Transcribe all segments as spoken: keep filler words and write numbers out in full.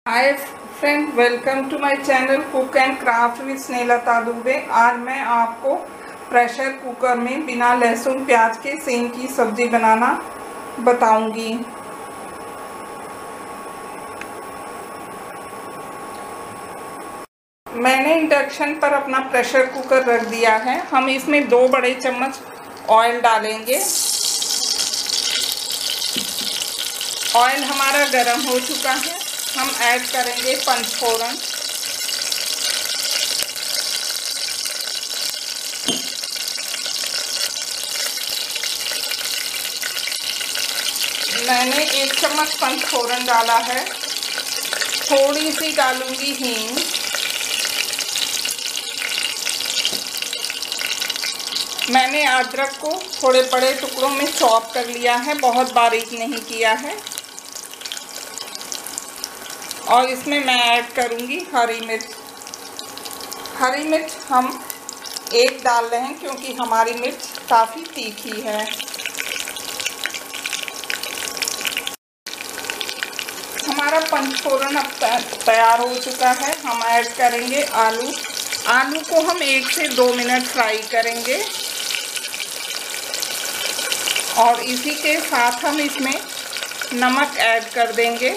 Hi friend, welcome to my channel cook and craft with Snehlata Dubey. आज मैं आपको pressure cooker में बिना लहसुन प्याज के सेम की सब्ज़ी बनाना बताऊंगी। मैंने इंडक्शन पर अपना प्रेशर कुकर रख दिया है। हम इसमें दो बड़े चम्मच ऑयल डालेंगे। ऑयल हमारा गर्म हो चुका है। हम ऐड करेंगे पंचफोरन, मैंने एक चम्मच पंचफोरन डाला है। थोड़ी सी डालूंगी हींग, मैंने अदरक को थोड़े बड़े टुकड़ों में चॉप कर लिया है, बहुत बारीक नहीं किया है। और इसमें मैं ऐड करूंगी हरी मिर्च। हरी मिर्च हम एक डाल रहे हैं क्योंकि हमारी मिर्च काफ़ी तीखी है। हमारा पंचफोरन अब तैयार हो चुका है। हम ऐड करेंगे आलू। आलू को हम एक से दो मिनट फ्राई करेंगे और इसी के साथ हम इसमें नमक ऐड कर देंगे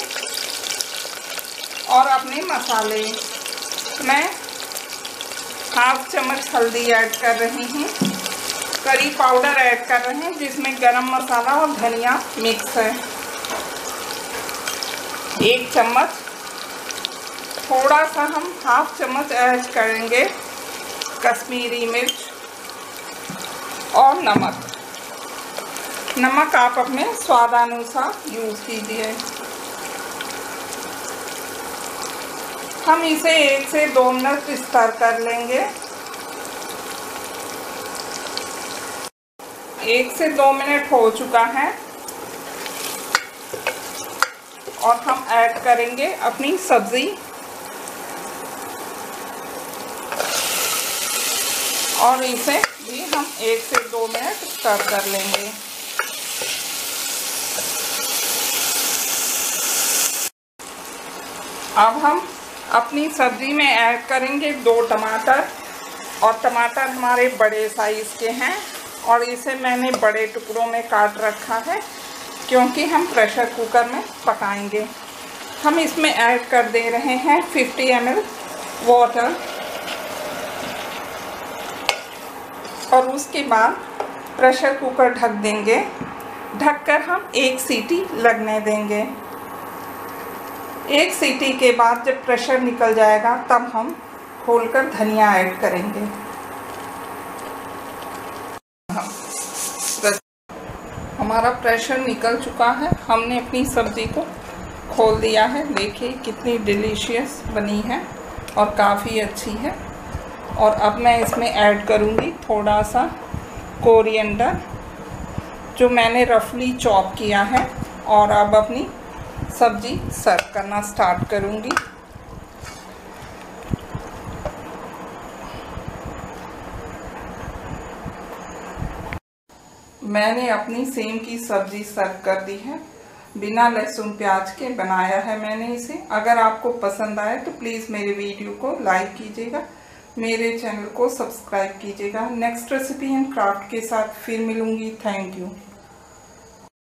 और अपने मसाले। मैं हाफ चम्मच हल्दी ऐड कर रही हूँ, करी पाउडर ऐड कर रहे हैं जिसमें गरम मसाला और धनिया मिक्स है, एक चम्मच। थोड़ा सा हम हाफ चम्मच ऐड करेंगे कश्मीरी मिर्च और नमक। नमक आप अपने स्वादानुसार यूज़ कीजिए। हम इसे एक से दो मिनट स्टर कर लेंगे। एक से दो मिनट हो चुका है और हम ऐड करेंगे अपनी सब्ज़ी और इसे भी हम एक से दो मिनट स्टर कर लेंगे। अब हम अपनी सब्ज़ी में ऐड करेंगे दो टमाटर, और टमाटर हमारे बड़े साइज़ के हैं और इसे मैंने बड़े टुकड़ों में काट रखा है क्योंकि हम प्रेशर कुकर में पकाएंगे। हम इसमें ऐड कर दे रहे हैं पचास एम एल वाटर और उसके बाद प्रेशर कुकर ढक देंगे। ढककर हम एक सीटी लगने देंगे। एक सीटी के बाद जब प्रेशर निकल जाएगा तब हम खोलकर धनिया ऐड करेंगे। हमारा प्रेशर निकल चुका है। हमने अपनी सब्ज़ी को खोल दिया है। देखिए कितनी डिलीशियस बनी है और काफ़ी अच्छी है। और अब मैं इसमें ऐड करूँगी थोड़ा सा कोरिएंडर जो मैंने रफली चॉप किया है। और अब अपनी सब्जी सर्व करना स्टार्ट करूंगी। मैंने अपनी सेम की सब्जी सर्व कर दी है। बिना लहसुन प्याज के बनाया है मैंने इसे। अगर आपको पसंद आए तो प्लीज़ मेरे वीडियो को लाइक कीजिएगा, मेरे चैनल को सब्सक्राइब कीजिएगा। नेक्स्ट रेसिपी एंड क्राफ्ट के साथ फिर मिलूंगी। Thank you.